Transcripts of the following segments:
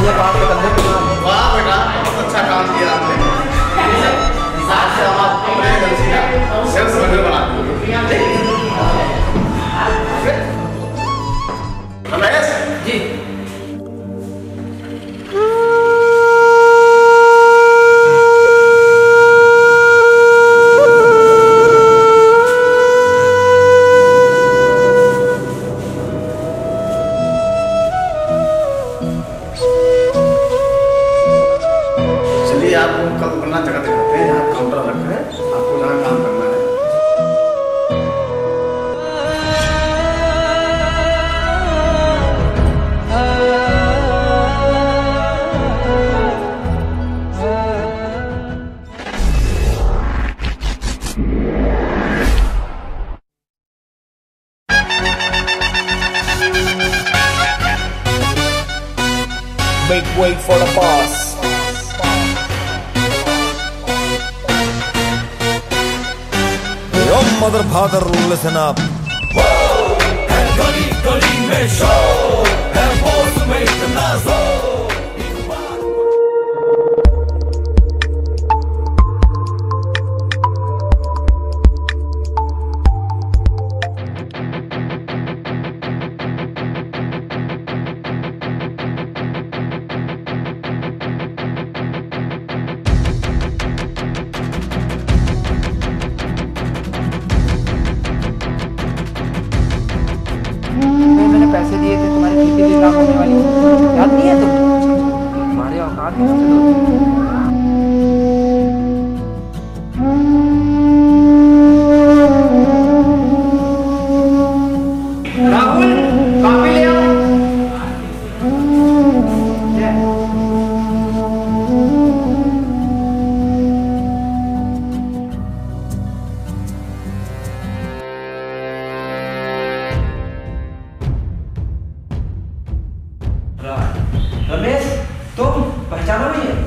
ये बात के कंधे पे ना। वाह बेटा, बहुत अच्छा काम किया आपने। साथ से हम आपको अपने एजेंसी का सेल्स मैनेजर बना देंगे। रमेश जी आप कल अपना जगह दिखाते हैं, यहाँ काउंटर रखा है, आपको जहाँ काम करना है। Make way for the boss. Mother, father, listen up. Whoa! And gully mein show. And boss make the nazo. पैसे दिए थे तुम्हारी खेती भी खराब होने वाली, याद नहीं है तुम? तुम्हारे औकात में राहुल कॉपी ले आओ। रमेश तुम पहचाना नहीं है?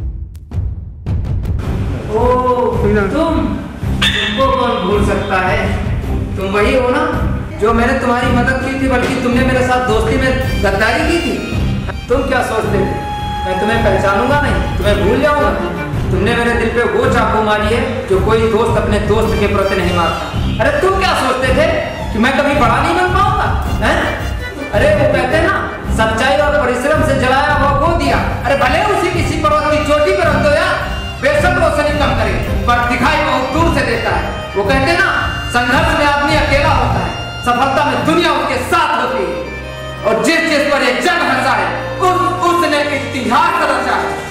तुमको कौन भूल सकता है? तुम वही हो ना जो मैंने तुम्हारी मदद की थी, बल्कि तुमने मेरे साथ दोस्ती में गद्दारी की थी। तुम क्या सोचते थे मैं तुम्हें पहचानूंगा नहीं, तुम्हें भूल जाऊंगा? तुमने मेरे दिल पे वो चाकू मारी है जो कोई दोस्त अपने दोस्त के प्रति नहीं मारता। अरे तुम क्या सोचते थे कि मैं कभी बड़ा नहीं बन पाऊंगा? अरे वो कहते ना, सच्चाई और परिश्रम से जलाया हुआ खो दिया। अरे भले उसी किसी पर्वत की चोटी पर रख दो यार, बेशक रोशनी कम करे पर दिखाई बहुत दूर से देता है। वो कहते ना, संघर्ष में आदमी अकेला होता है, सफलता में दुनिया उसके साथ होती है। और जिस जिस पर एक जंग हंसा है उसने इतिहास रचा है।